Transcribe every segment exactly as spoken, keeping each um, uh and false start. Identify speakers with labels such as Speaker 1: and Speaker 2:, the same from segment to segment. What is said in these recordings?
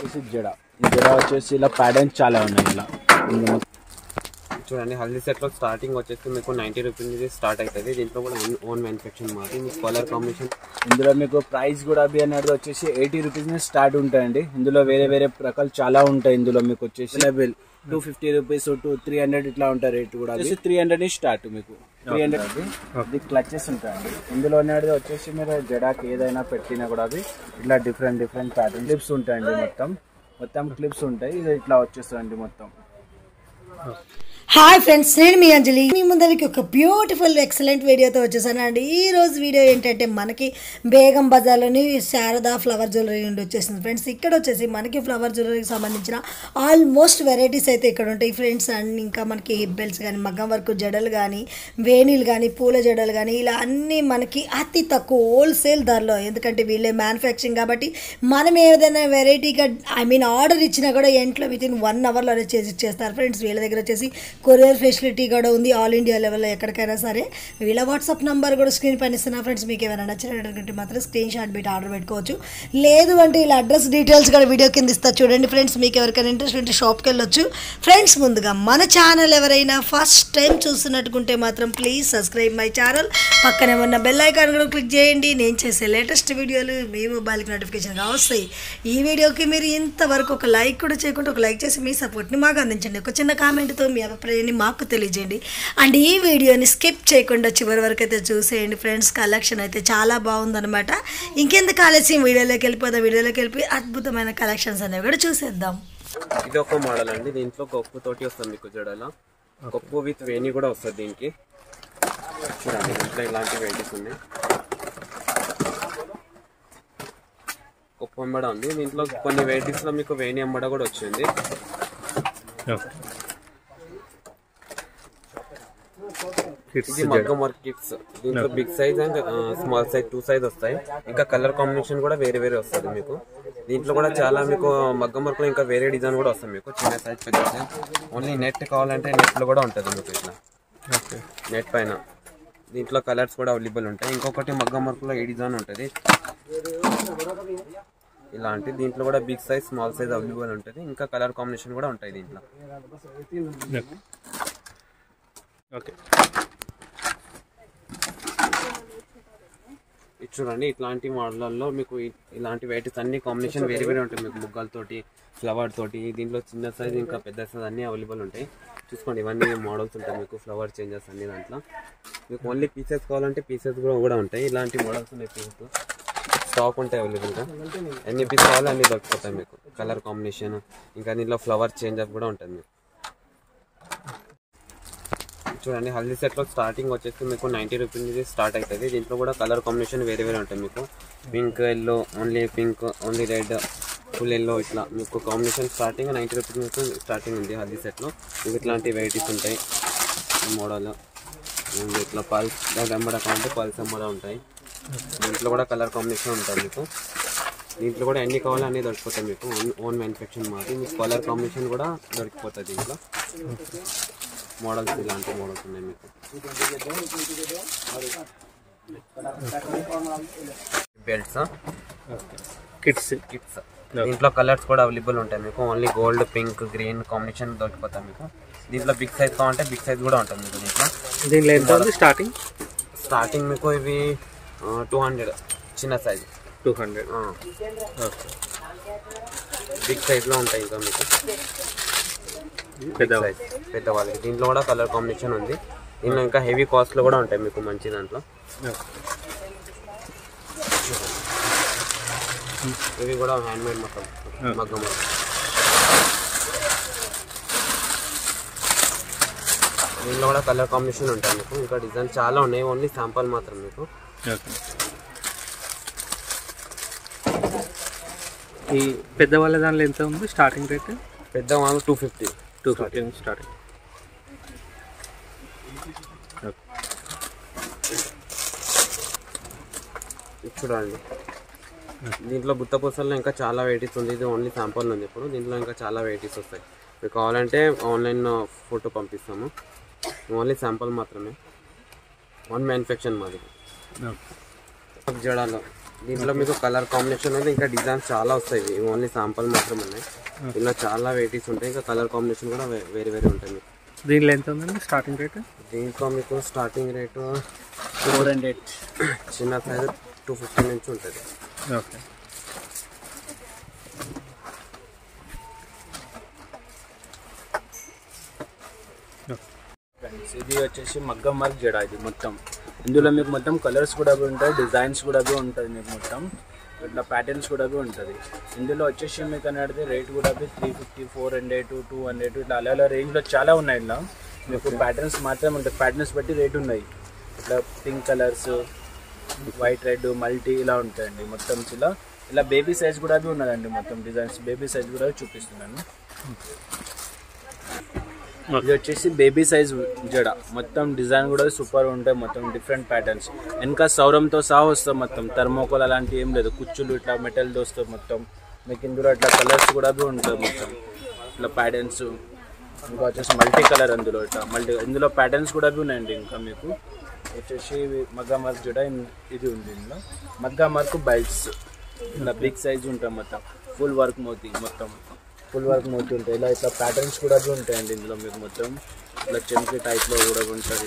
Speaker 1: వచ్చేసి జడ జడ వచ్చేసి ఇలా ప్యాటర్న్స్ చాలా ఉన్నాయి ఇలా
Speaker 2: చూడండి. హల్దీ సెట్లో స్టార్టింగ్ వచ్చేసి మీకు నైంటీ రూపీస్ నుంచి స్టార్ట్ అవుతుంది. దీంట్లో కూడా ఓన్ మ్యానుఫ్యాక్చరింగ్ మాది. మీకు కలర్ కాంబినేషన్
Speaker 1: ఇందులో మీకు ప్రైస్ కూడా అవి అనేది వచ్చేసి ఎయిటీ రూపీస్ నుంచి స్టార్ట్ ఉంటాయండి. ఇందులో వేరే వేరే రకాలు చాలా ఉంటాయి. ఇందులో మీకు వచ్చేసి level two fifty rupees two three hundred ఇట్లా ఉంటాయి. రేట్ కూడా త్రీ హండ్రెడ్ నుంచి స్టార్ట్ మీకు త్రీ హండ్రెడ్ అది క్లచెస్ ఉంటాయండి. ఇందులో అనేది వచ్చేసి మీరు జడాకి ఏదైనా పెట్టినా కూడా అవి ఇట్లా డిఫరెంట్ డిఫరెంట్ ప్యాటర్న్ క్లిప్స్ ఉంటాయండి. మొత్తం మొత్తం క్లిప్స్ ఉంటాయి. ఇది ఇట్లా వచ్చేస్తాయండి మొత్తం.
Speaker 3: హాయ్ ఫ్రెండ్స్, నేను మీ అంజలి. మీ ముందరికి ఒక బ్యూటిఫుల్ ఎక్సలెంట్ వీడియోతో వచ్చేసానండి. ఈ రోజు వీడియో ఏంటంటే మనకి బేగం బజార్లోని శారదా ఫ్లవర్ జ్యువెలరీ నుండి వచ్చేసింది ఫ్రెండ్స్. ఇక్కడ వచ్చేసి మనకి ఫ్లవర్ జ్యువెలరీకి సంబంధించిన ఆల్మోస్ట్ వెరైటీస్ అయితే ఇక్కడ ఉంటాయి ఫ్రెండ్స్. అండ్ ఇంకా మనకి హిప్ బెల్ట్స్ కానీ, మగ్గం వర్క్ జడలు కానీ, వేణీలు కానీ, పూల జడలు కానీ, ఇలా అన్నీ మనకి అతి తక్కువ హోల్సేల్ ధరలో. ఎందుకంటే వీళ్ళే మ్యానుఫ్యాక్చరింగ్ కాబట్టి మనం ఏదైనా వెరైటీగా ఐ మీన్ ఆర్డర్ ఇచ్చినా కూడా ఇంట్లో విత్ ఇన్ వన్ అవర్లో చేసి ఇచ్చేస్తారు ఫ్రెండ్స్. వీళ్ళ దగ్గర వచ్చేసి కొరియర్ ఫెసిలిటీ కూడా ఉంది. ఆల్ ఇండియా లెవెల్లో ఎక్కడికైనా సరే. వీళ్ళ వాట్సాప్ నెంబర్ కూడా స్క్రీన్ పైన ఇస్తున్నా ఫ్రెండ్స్. మీకు ఏమైనా నచ్చినట్టు మాత్రం స్క్రీన్ షాట్ పెట్టి ఆర్డర్ పెట్టుకోవచ్చు. లేదు అంటే ఇలా అడ్రస్ డీటెయిల్స్ కూడా వీడియో కింద ఇస్తా చూడండి ఫ్రెండ్స్. మీకు ఎవరికైనా ఇంట్రెస్ట్ ఉంటే షాప్కి వెళ్ళొచ్చు ఫ్రెండ్స్. ముందుగా మన ఛానల్ ఎవరైనా ఫస్ట్ టైం చూస్తున్నట్టుకుంటే మాత్రం ప్లీజ్ సబ్స్క్రైబ్ మై ఛానల్. పక్కనే ఉన్న బెల్ ఐకాన్ కూడా క్లిక్ చేయండి. నేను చేసే లేటెస్ట్ వీడియోలు మీ మొబైల్కి నోటిఫికేషన్గా వస్తాయి. ఈ వీడియోకి మీరు ఇంతవరకు ఒక లైక్ కూడా చేయకుండా ఒక లైక్ చేసి మీ సపోర్ట్ని మాకు అందించండి. ఒక చిన్న కామెంట్తో మీ అభిప్రాయాన్ని మాకు తెలియజేయండి. అండ్ ఈ వీడియోని స్కిప్ చేయకుండా చివరి వరకు అయితే చూసేయండి ఫ్రెండ్స్. కలెక్షన్ అయితే చాలా బాగుందన్నమాట. ఇంకెందుకు ఆలస్యం, వీడియోలోకి వెళ్ళిపోదాం. వీడియోలోకి వెళ్ళిపోయి అద్భుతమైన కలెక్షన్స్ అనేవి కూడా చూసేద్దాం.
Speaker 2: ఇది ఒక మోడల్ అండి. దీంట్లో కొప్పు తోటి వస్తుంది మీకు జడలో. కొప్పు విత్ వేణి కూడా వస్తుంది దీనికి. చూడండి ఇంట్లో ఇలాంటి వెరైటీస్ ఉన్నాయి. కొప్పు అంబడ ఉంది దీంట్లో. కొన్ని వెరైటీస్లో మీకు వేణి అంబడ కూడా వచ్చింది. ఇది మగ్గం వర్క్ కిట్స్. దీంట్లో big size and small size two size వస్తాయి. ఇంకా కలర్ కాంబినేషన్ కూడా వేరే వేరే వస్తుంది మీకు. దీంట్లో కూడా చాలా మీకు మగ్గం వర్క్ లో ఇంకా వేరే డిజైన్ కూడా వస్తుంది మీకు. చిన్న సైజ్, పెద్ద సైజ్. ఓన్లీ నెట్ కావాలంటే నెట్ లో కూడా ఉంటుంది మీకు ఇట్లా నెట్ పైన. దీంట్లో కలర్స్ కూడా అవైలబుల్ ఉంటాయి. ఇంకొకటి మగ్గం వర్క్ లో ఏ డిజైన్ ఉంటుంది ఇలాంటి. దీంట్లో కూడా big size, small size available ఉంటుంది. ఇంకా కలర్ కాంబినేషన్ కూడా ఉంటాయి దీంట్లో. ఓకే, చూడండి ఇట్లాంటి మోడల్లో మీకు ఇలాంటి వెరైటీస్ అన్ని కాంబినేషన్ వేరే వేరే ఉంటాయి మీకు. ముగ్గాలతోటి, ఫ్లవర్ తోటి. దీంట్లో చిన్న సైజ్ ఇంకా పెద్ద సైజ్ అన్ని అవైలబుల్ ఉంటాయి. చూసుకోండి ఇవన్నీ మోడల్స్ ఉంటాయి మీకు. ఫ్లవర్ చేంజెస్ అన్ని దాంట్లో మీకు. ఓన్లీ పీసెస్ కావాలంటే పీసెస్ కూడా కూడా ఉంటాయి. ఇలాంటి మోడల్స్ ఉన్నాయి. పీసెస్ స్టాక్ ఉంటాయి అవైలబుల్గా. ఎన్ని పీస్ కావాలో అన్ని దొరుకుతాయి మీకు. కలర్ కాంబినేషన్ ఇంకా దీంట్లో ఫ్లవర్ చేంజ్ అప్ కూడా ఉంటుంది మీకు. చూడండి హల్దీ సెట్లో స్టార్టింగ్ వచ్చేసి మీకు నైంటీ రూపీస్ నుంచి స్టార్ట్ అవుతుంది. దీంట్లో కూడా కలర్ కాంబినేషన్ వేరే వేరే ఉంటాయి మీకు. Pink, yellow, only pink, only red, full yellow, ఇట్లా మీకు కాంబినేషన్ స్టార్టింగ్ నైంటీ రూపీస్ నుంచి స్టార్టింగ్ ఉంది హల్దీ సెట్లో. మీకు ఇట్లాంటి వెరైటీస్ ఉంటాయి. మోడల్ ఇట్లా పల్స్ ఎంబడ కావాలంటే పల్స్ ఎంబడ ఉంటాయి. దీంట్లో కూడా కలర్ కాంబినేషన్ ఉంటుంది మీకు. దీంట్లో కూడా ఎన్ని కావాలో అన్నీ దొరికిపోతాయి మీకు. ఓన్ మ్యానుఫ్యాక్చరింగ్ మాది. మీకు కలర్ కాంబినేషన్ కూడా దొరికిపోతుంది దీంట్లో. మోడల్స్ ఇలాంటి మోడల్స్ ఉన్నాయి మీకు. బెల్ట్స్, కిట్స్ కిట్స్ దీంట్లో కలర్స్ కూడా అవైలబుల్ ఉంటాయి మీకు. Only gold, pink, green combination దొరికిపోతాయి మీకు. దీంట్లో బిగ్ సైజ్ కావాలంటే బిగ్ సైజ్ కూడా ఉంటుంది మీకు. దీంట్లో
Speaker 1: దీంట్లో ఎంత ఉంది స్టార్టింగ్?
Speaker 2: స్టార్టింగ్ మీకు ఇవి టూ హండ్రెడ్ చిన్న సైజ్.
Speaker 1: టూ హండ్రెడ్
Speaker 2: బిగ్ సైజ్లో ఉంటాయి ఇంకా మీకు. పెద్ద సైజ్ పెద్దవాళ్ళకి. దీంట్లో కూడా కలర్ కాంబినేషన్ ఉంది. దీంట్లో ఇంకా హెవీ కాస్ట్లో కూడా ఉంటాయి మీకు మంచి దాంట్లో. ఇవి కూడా హ్యాండ్మేడ్ మొత్తం మగ్గం. దీంట్లో కూడా కలర్ కాంబినేషన్ ఉంటాయి మీకు. ఇంకా డిజైన్ చాలా ఉన్నాయి. ఓన్లీ శాంపుల్ మాత్రం మీకు.
Speaker 1: ఈ పెద్దవాళ్ళ దాంట్లో ఎంత ఉంది స్టార్టింగ్ రేట్?
Speaker 2: పెద్ద వాళ్ళు two fifty
Speaker 1: two fifty starting.
Speaker 2: చూడండి దీంట్లో బుట్ట పూసల్లో ఇంకా చాలా వెరైటీస్ ఉంది. ఇది ఓన్లీ శాంపుల్ ఉంది ఇప్పుడు. దీంట్లో ఇంకా చాలా వెరైటీస్ వస్తాయి. మీకు కావాలంటే ఆన్లైన్ ఫోటో పంపిస్తాము. ఓన్లీ శాంపుల్ మాత్రమే. వన్ మ్యానుఫ్యాక్చర్ మాది. జడాలో దీంట్లో మీకు కలర్ కాంబినేషన్ ఉంది, ఇంకా డిజైన్స్ చాలా వస్తాయి. ఇవి ఓన్లీ శాంపుల్ మాత్రం ఉన్నాయి. ఇలా చాలా వెరైటీస్ ఉంటాయి, ఇంకా కలర్ కాంబినేషన్ కూడా వేరే వేరే ఉంటాయి. మీకు
Speaker 4: దీంట్లో ఎంత ఉందండి స్టార్టింగ్ రేట్?
Speaker 2: దీంట్లో మీకు స్టార్టింగ్ రేటు
Speaker 1: ఫోర్ హండ్రెడ్,
Speaker 2: చిన్న సైజ్ టూ ఫిఫ్టీ నుంచి ఉంటుంది.
Speaker 4: ఓకే.
Speaker 1: ఇది వచ్చేసి మగ్గం వర్క్ జడ. ఇది మొత్తం ఇందులో మీకు మొత్తం కలర్స్ కూడా ఉంటాయి, డిజైన్స్ కూడా ఉంటుంది. మీకు మొత్తం ఇట్లా ప్యాటర్న్స్ కూడా ఉంటుంది. ఇందులో వచ్చేసి మీకు అనేది రేట్ కూడా three fifty four hundred two hundred ఇట్లా అలా అలా రేంజ్లో చాలా ఉన్నాయి. ఇలా మీకు ప్యాటర్న్స్ మాత్రమే ఉంటాయి, ప్యాటర్న్స్ బట్టి రేట్ ఉన్నాయి. ఇట్లా pink colours, white red, multi ఇలా ఉంటాయండి మొత్తం. ఇలా ఇలా బేబీ సైజ్ కూడా ఉన్నదండి మొత్తం డిజైన్స్. బేబీ సైజ్ కూడా చూపిస్తున్నాను. ఇది వచ్చేసి బేబీ సైజ్ జడ. మొత్తం డిజైన్ కూడా సూపర్ ఉంటాయి, మొత్తం డిఫరెంట్ ప్యాటర్న్స్. వెనక సౌరంతో సహా వస్తాయి మొత్తం. థర్మోకోల్ అలాంటివి ఏం లేదు, కుచ్చులు ఇట్లా మెటల్తో వస్తాయి మొత్తం. మీకు ఇందులో ఇట్లా కలర్స్ కూడా ఉంటాయి మొత్తం, ఇట్లా ప్యాటర్న్స్. ఇంకా వచ్చేసి మల్టీ కలర్ అందులో ఇట్లా మల్టీ. ఇందులో ప్యాటర్న్స్ కూడా ఉన్నాయండి. ఇంకా మీకు వచ్చేసి మగ్గం వర్క్ జడ ఇది ఉంది. ఇందులో మగ్గం వర్క్ బెల్ట్స్ ఇట్లా బిగ్ సైజ్ ఉంటాయి మొత్తం. ఫుల్ వర్క్ మోతీ మొత్తం, ఫుల్ వర్క్ మోతీ ఉంటాయి. ఇలా ఇట్లా ప్యాటర్న్స్ కూడా ఉంటాయండి ఇందులో మీకు మొత్తం. ఇట్లా చెంకి టైప్లో కూడా ఉంటుంది.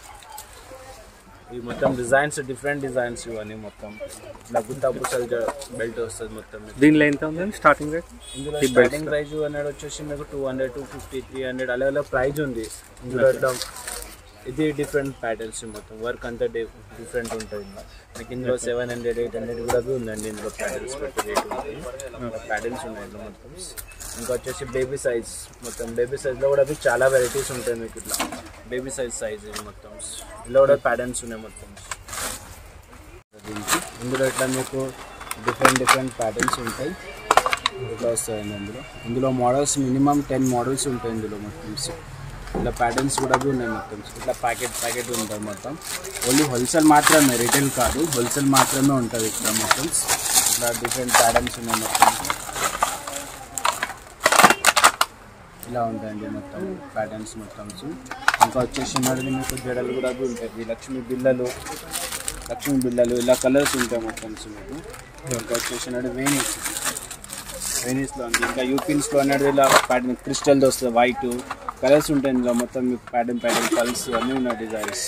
Speaker 1: ఇవి మొత్తం డిజైన్స్, డిఫరెంట్ డిజైన్స్ ఇవన్నీ మొత్తం. ఇట్లా గుత్తా పుసల్ బెల్ట్ వస్తుంది మొత్తం.
Speaker 4: దీనిలో ఎంత ఉందండి స్టార్టింగ్ రేట్?
Speaker 1: ఇందులో స్టార్టింగ్ ప్రైజ్ అనేది వచ్చేసి మీకు two hundred two fifty three hundred అలా అలా ప్రైజ్ ఉంది ఇందులో. ఇట్లా ఇది డిఫరెంట్ ప్యాటర్న్స్ మొత్తం. వర్క్ అంతా డిఫరెంట్ ఉంటుంది. మీకు ఇందులో సెవెన్ హండ్రెడ్ ఎయిట్ హండ్రెడ్ కూడా ఉందండి. ఇందులో ప్యాటర్న్స్ పెట్టి రేట్ ఉంది, ప్యాటర్న్స్ ఉన్నాయి ఇందులో మొత్తం. ఇంకా వచ్చేసి బేబీ సైజ్ మొత్తం. బేబీ సైజ్లో కూడా అవి చాలా వెరైటీస్ ఉంటాయి మీకు. ఇట్లా బేబీ సైజ్ సైజ్ మొత్తం. ఇందులో కూడా ప్యాటర్న్స్ ఉన్నాయి మొత్తం. ఇందులో ఇట్లా మీకు డిఫరెంట్ డిఫరెంట్ ప్యాటర్న్స్ ఉంటాయి, ఇట్లా వస్తాయండి ఇందులో. ఇందులో మోడల్స్ మినిమం టెన్ మోడల్స్ ఉంటాయి ఇందులో మొత్తం. ఇట్లా ప్యాటర్న్స్ కూడా ఉన్నాయి మొత్తం. ఇట్లా ప్యాకెట్ ప్యాకెట్ ఉంటుంది మొత్తం. ఓన్లీ హోల్సేల్ మాత్రమే, రిటైల్ కాదు, హోల్సేల్ మాత్రమే ఉంటుంది ఇక్కడ మొత్తం. ఇట్లా డిఫరెంట్ ప్యాటర్న్స్ ఉన్నాయి మొత్తం. ఇలా ఉంటాయండి మొత్తం ప్యాటర్న్స్ మొత్తం. ఇంకా వచ్చేసి మరి మీకు జడలు కూడా ఉంటాయి. లక్ష్మీ బిళ్ళలు, లక్ష్మీ బిళ్ళలు ఇలా కలర్స్ ఉంటాయి మొత్తం మీకు. ఇంకా వచ్చేసి వేణీస్, వేణీస్లో ఉంది. ఇంకా యూపిన్స్లో అనేది ఇలా ప్యాటర్న్ క్రిస్టల్తో వస్తుంది, వైట్ కలర్స్ ఉంటాయి ఇందులో మొత్తం. మీకు ప్యాటర్న్ ప్యాటర్న్ కలర్స్ అన్నీ ఉన్నాయి డిజైన్స్.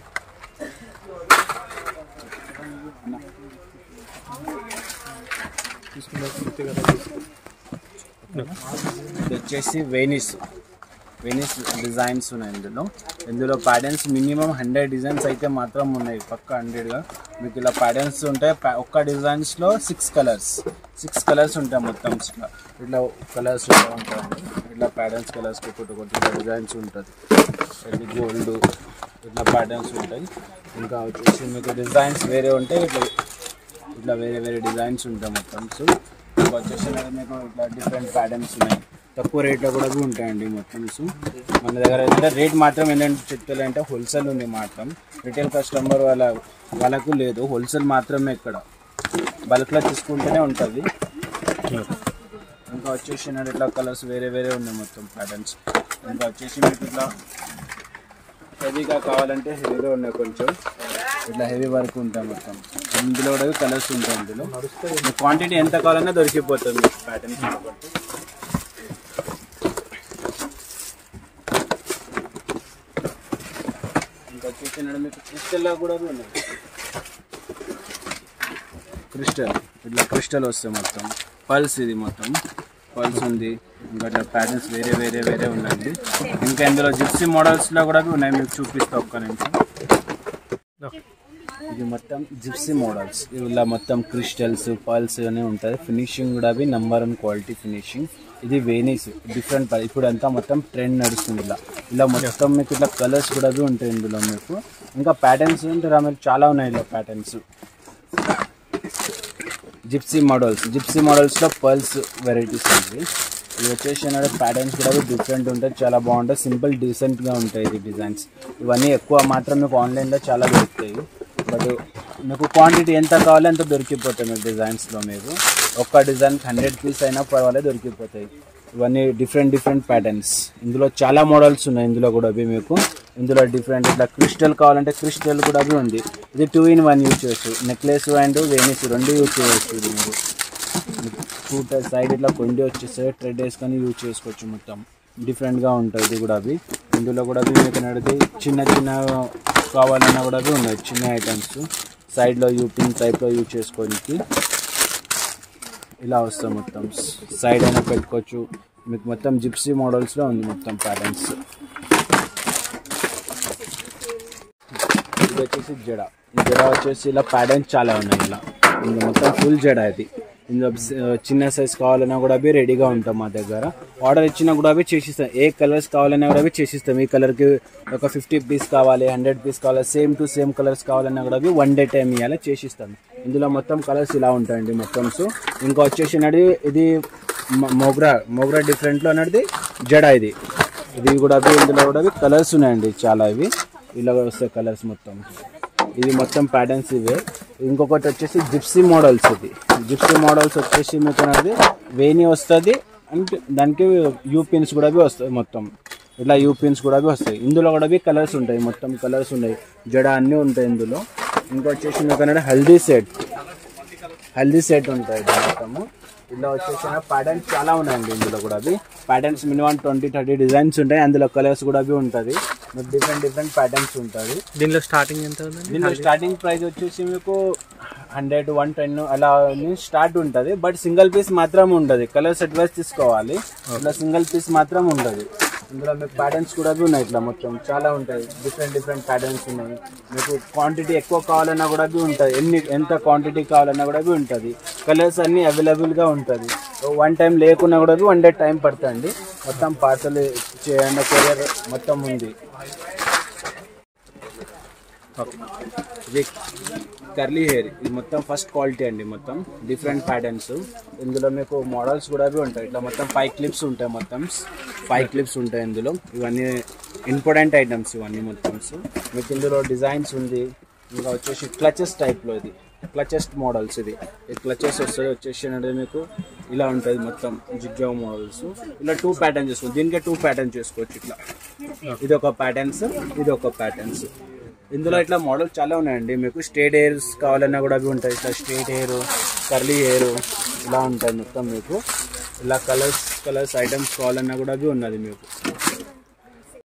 Speaker 1: ఇది వచ్చేసి వేణీస్, వేణీస్ డిజైన్స్ ఉన్నాయి ఇందులో. ఇందులో ప్యాటర్న్స్ మినిమం హండ్రెడ్ డిజైన్స్ అయితే మాత్రం ఉన్నాయి, పక్క హండ్రెడ్గా. మీకు ఇలా ప్యాటర్న్స్ ఉంటాయి. ఒక్క డిజైన్స్లో సిక్స్ కలర్స్ సిక్స్ కలర్స్ ఉంటాయి మొత్తం. ఇట్లా ఇట్లా కలర్స్ ఉంటాయి. ఇట్లా ప్యాటర్న్స్ కలర్స్ ఒకటి ఒకటి డిజైన్స్ ఉంటుంది. ఇది గోల్డ్ ఇట్లా ప్యాటర్న్స్ ఉంటాయి. ఇంకా వచ్చేసి మీకు డిజైన్స్ వేరే ఉంటాయి. ఇట్లా ఇట్లా వేరే వేరే డిజైన్స్ ఉంటాయి మొత్తం. సో ఇంకా వచ్చేసి మీకు ఇట్లా డిఫరెంట్ ప్యాటర్న్స్ ఉన్నాయి. తక్కువ రేట్లో కూడా ఉంటాయండి మొత్తం. సో మన దగ్గర ఏంటంటే రేట్ మాత్రం ఏంటంటే చెప్తారంటే హోల్సేల్ ఉంది మాత్రం. రిటైల్ కస్టమర్ వాళ్ళ వాళ్ళకు లేదు, హోల్సేల్ మాత్రమే ఇక్కడ. బల్క్లో తీసుకుంటూనే ఉంటుంది. ఇంకా వచ్చేసి ఇట్లా కలర్స్ వేరే వేరే ఉన్నాయి మొత్తం ప్యాటర్న్స్. ఇంకా వచ్చేసి మీకు ఇట్లా హెవీగా కావాలంటే హెవీగా ఉన్నాయి కొంచెం. ఇట్లా హెవీ వర్క్ ఉంటాయి మొత్తం. ఇందులో కూడా కలర్స్ ఉంటాయి. ఇందులో క్వాంటిటీ ఎంత కావాలన్నా దొరికిపోతుంది మీకు ప్యాటర్న్స్ కాబట్టి. ఇంకా వచ్చేసి మీకు క్రిస్టల్లో కూడా ఉన్నాయి. క్రిస్టల్ ఇట్లా క్రిస్టల్ వస్తాయి మొత్తం. పల్స్ ఇది మొత్తం పల్స్ ఉంది. ఇంకా ఇట్లా ప్యాటర్న్స్ వేరే వేరే వేరే ఉన్నాయండి. ఇంకా ఇందులో జిప్సీ మోడల్స్లో కూడా ఉన్నాయి, మీకు చూపిస్తా ఒక్క నిమిషం. ఇది మొత్తం జిప్సీ మోడల్స్. ఇలా మొత్తం క్రిస్టల్స్ పల్స్ అని ఉంటుంది. ఫినిషింగ్ కూడా అవి నెంబర్ వన్ క్వాలిటీ ఫినిషింగ్. ఇది వేనీస్ డిఫరెంట్. ఇప్పుడు అంతా మొత్తం ట్రెండ్ నడుస్తుంది. ఇలా ఇలా మొత్తం మీకు ఇట్లా కలర్స్ కూడా ఉంటాయి ఇందులో మీకు. ఇంకా ప్యాటర్న్స్ ఉంటారా మీకు చాలా ఉన్నాయి ఇలా ప్యాటర్న్స్. జిప్సీ మోడల్స్, జిప్సీ మోడల్స్లో పర్ల్స్ వెరైటీస్ ఉంది. ఇది వచ్చేసి ప్యాటర్న్స్ కూడా డిఫరెంట్ ఉంటాయి, చాలా బాగుంటాయి. సింపుల్ డీసెంట్గా ఉంటాయి ఇది డిజైన్స్. ఇవన్నీ ఎక్కువ మాత్రం మీకు ఆన్లైన్లో చాలా దొరుకుతాయి. బట్ మీకు క్వాంటిటీ ఎంత కావాలో అంత దొరికిపోతాయి మీకు డిజైన్స్లో. మీకు ఒక్క డిజైన్కి హండ్రెడ్ పీస్ అయినా పర్వాలేదు దొరికిపోతాయి. ఇవన్నీ డిఫరెంట్ డిఫరెంట్ ప్యాటర్న్స్. ఇందులో చాలా మోడల్స్ ఉన్నాయి ఇందులో కూడా అవి మీకు. ఇందులో డిఫరెంట్ ఇట్లా క్రిస్టల్ కావాలంటే క్రిస్టల్ కూడా ఉంది. ఇది టూ ఇన్ వన్ యూజ్ చేయొచ్చు, నెక్లెస్ అండ్ వేనిస్ రెండు యూజ్ చేయొచ్చు. ఇది మీరు టూ సైడ్ ఇట్లా కొండి వచ్చేస్తే థ్రెడ్ వేసుకొని యూజ్ చేసుకోవచ్చు. మొత్తం డిఫరెంట్గా ఉంటుంది ఇది కూడా. అవి ఇందులో కూడా అవి మీకు నడితే చిన్న చిన్న కావాలన్నా కూడా అవి ఉన్నాయి, చిన్న ఐటమ్స్ సైడ్లో యూపిన్ టైప్లో యూజ్ చేసుకోనికి ఇలా వస్తాయి. మొత్తం సైడ్ అయినా పెట్టుకోవచ్చు మీకు. మొత్తం జిప్సీ మోడల్స్లో ఉంది మొత్తం ప్యాటర్న్స్. ఇది వచ్చేసి జడ. ఈ జడ వచ్చేసి ఇలా ప్యాటర్న్స్ చాలా ఉన్నాయి. ఇలా ఇందులో మొత్తం ఫుల్ జడ. ఇది ఇందులో చిన్న సైజ్ కావాలన్నా కూడా అవి రెడీగా ఉంటాం మా దగ్గర. ఆర్డర్ ఇచ్చినా కూడా అవి చేసిస్తాం. ఏ కలర్స్ కావాలన్నా కూడా అవి చేసిస్తాం. ఈ కలర్కి ఒక ఫిఫ్టీ పీస్ కావాలి, హండ్రెడ్ పీస్ కావాలి, సేమ్ టు సేమ్ కలర్స్ కావాలన్నా కూడా అవి వన్ డే టైం ఇవ్వాలి, చేసిస్తాం. ఇందులో మొత్తం కలర్స్ ఇలా ఉంటాయండి మొత్తం. సో ఇంకా వచ్చేసి అనేది ఇది మోగ్రా మోగ్రా డిఫరెంట్లో అనేది జడ. ఇది ఇది కూడా అవి ఇందులో కూడా అవి కలర్స్ ఉన్నాయండి చాలా. ఇవి ఇలా వస్తాయి కలర్స్ మొత్తం. ఇది మొత్తం ప్యాటర్న్స్ ఇవే. ఇంకొకటి వచ్చేసి జిప్సీ మోడల్స్. ఇది జిప్సీ మోడల్స్ వచ్చేసి మీకు అనేది వేణి వస్తుంది అండ్ దానికి యూ పిన్స్ కూడా అవి వస్తాయి. మొత్తం ఇట్లా యూ పిన్స్ కూడా అవి వస్తాయి. ఇందులో కూడా అవి కలర్స్ ఉంటాయి, మొత్తం కలర్స్ ఉన్నాయి. జడ అన్నీ ఉంటాయి ఇందులో. ఇంకొచ్చేసి మీకు అనేది హల్దీ సెట్ హల్దీ సెట్ ఉంటాయి మొత్తము. ఇలా వచ్చేసి ప్యాటర్న్స్ చాలా ఉన్నాయండి ఇందులో కూడా. అవి patterns minimum twenty thirty designs ఉంటాయి. అందులో కలర్స్ కూడా అవి ఉంటుంది. మీకు డిఫరెంట్ డిఫరెంట్ ప్యాటర్న్స్ ఉంటుంది.
Speaker 4: దీనిలో స్టార్టింగ్ ఎంత ఉంది?
Speaker 1: దీనిలో స్టార్టింగ్ ప్రైస్ వచ్చేసి మీకు హండ్రెడ్ వన్ టెన్ అలా స్టార్ట్ ఉంటుంది. బట్ సింగిల్ పీస్ మాత్రం ఉంటుంది. కలర్స్ అడ్వైస్ తీసుకోవాలి. ఇట్లా సింగిల్ పీస్ మాత్రం ఉంటుంది. ఇందులో మీకు ప్యాటర్న్స్ కూడా ఉన్నాయి. ఇట్లా మొత్తం చాలా ఉంటాయి. డిఫరెంట్ డిఫరెంట్ ప్యాటర్న్స్ ఉన్నాయి. మీకు క్వాంటిటీ ఎక్కువ కావాలన్నా కూడా అవి ఉంటుంది. ఎన్ని ఎంత క్వాంటిటీ కావాలన్నా కూడా అవి ఉంటుంది. కలర్స్ అన్నీ అవైలబుల్గా ఉంటుంది. వన్ టైం లేకున్నా కూడా వన్ డే టైం పడుతుంది. మొత్తం పార్సల్ చేయండి, కొరియర్ మొత్తం ఉంది. ఇది కర్లీ హెయిర్. ఇది మొత్తం ఫస్ట్ క్వాలిటీ అండి. మొత్తం డిఫరెంట్ ప్యాటర్న్స్. ఇందులో మీకు మోడల్స్ కూడా అవి ఉంటాయి. ఇట్లా మొత్తం ఫైవ్ క్లిప్స్ ఉంటాయి. మొత్తం ఫైవ్ క్లిప్స్ ఉంటాయి ఇందులో. ఇవన్నీ ఇంపార్టెంట్ ఐటమ్స్ ఇవన్నీ మొత్తం. మీకు ఇందులో డిజైన్స్ ఉంది. ఇంకా వచ్చేసి క్లచెస్ టైప్లో. ఇది క్లచెస్ మోడల్స్. ఇది క్లచెస్ వస్తుంది వచ్చేసి అనేది మీకు ఇలా ఉంటుంది మొత్తం జిగ్జాగ్ మోడల్స్. ఇలా టూ ప్యాటర్న్స్ చేసుకోవచ్చు. దీనికే టూ ప్యాటర్న్స్ చేసుకోవచ్చు. ఇట్లా ఇది ఒక ప్యాటర్న్స్, ఇది ఒక ప్యాటర్న్స్. ఇందులో ఇట్లా మోడల్స్ చాలా ఉన్నాయండి. మీకు స్ట్రేట్ హెయిర్స్ కావాలన్నా కూడా అవి ఉంటాయి. ఇట్లా స్ట్రేట్ హెయిర్, కర్లీ హెయిర్ ఇలా ఉంటాయి మొత్తం. మీకు ఇలా కలర్స్ కలర్స్ ఐటమ్స్ కావాలన్నా కూడా అవి ఉన్నది మీకు.